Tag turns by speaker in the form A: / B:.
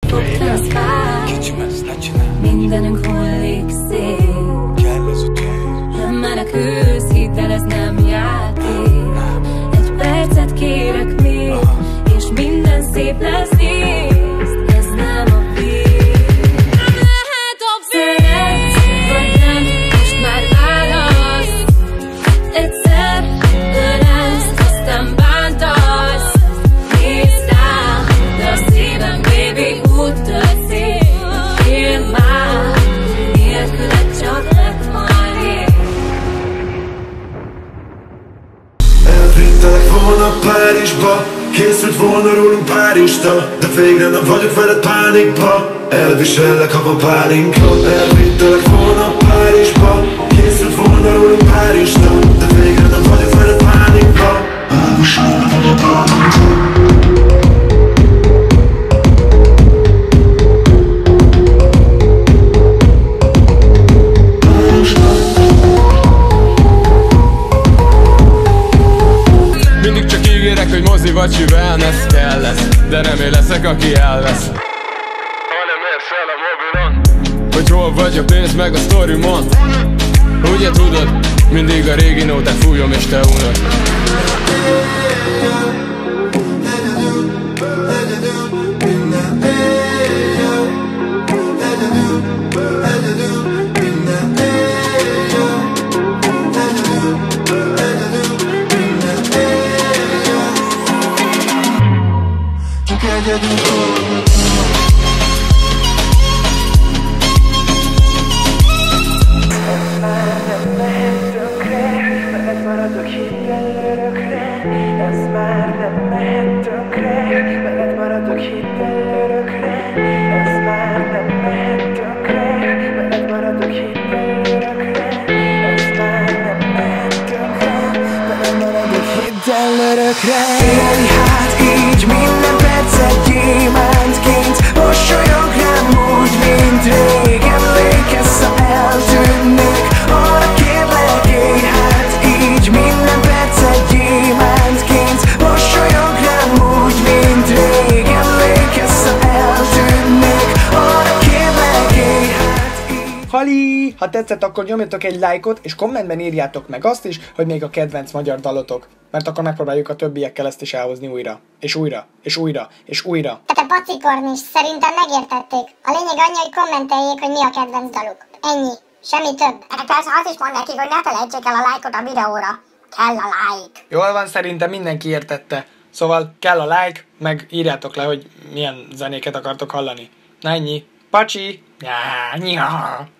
A: fogtasz fát.
B: Kicsim, ezt ne csinálj.
A: Mindenünk hullik szét.
B: Kell ez a tér.
A: Nem menekülsz, hidd el, ez nem játék. Egy percet kérek még, és minden szép lesz, nézd. Ez nem a vég. Nem lehet a vég. Szeretsz, vagy nem, most már válasz. Egyszer ölelsz, aztán bántasz. Nézd rám, de a szívem, baby, úttört szép. Él már, nélküled csak lett majd ég.
C: Elvittelek volna Párizsba, készült volna rólunk pár lista, de végre nem vagyok veled pánikba. Elvisellek, ha van pálinka. Elvittelek volna Párizsba, készült volna rólunk pár lista, de végre nem vagyok veled pánikba. Elvisellek, ha van pálinka.
D: Mindig csak ígérek, hogy mozi vagy wellness kell lesz, de nem én leszek, aki elvesz. Hanem érsz el a mobilon, hogy hol vagyok, nézd meg a sztorimon. Ugye tudod, mindig a régi nótát fújom és te unod.
E: Élj hát így minden percet gyémántként, mosolyog rám úgy, mint rég. Emlékezz, ha eltűnnék, arra kérlek, élj hát így minden percet gyémántként, mosolyog rám úgy, mint rég. Emlékezz, ha eltűnnék, arra kérlek, élj hát így.
F: Hali! Ha tetszett, akkor nyomjatok egy lájkot, és kommentben írjátok meg azt is, hogy még a kedvenc magyar dalotok. Mert akkor megpróbáljuk a többiekkel ezt is elhozni újra. És újra. És újra. És újra.
G: Te pacikornis, szerintem megértették. A lényeg annyi, hogy kommenteljék, hogy mi a kedvenc daluk. Ennyi. Semmi több.
H: Persze azt is mond nekik, hogy ne felejtsék el a lájkot a videóra. Kell a like.
F: Jól van, szerintem mindenki értette. Szóval kell a like, meg írjátok le, hogy milyen zenéket akartok hallani. Na ennyi. Pacsi! Nyá, nyá.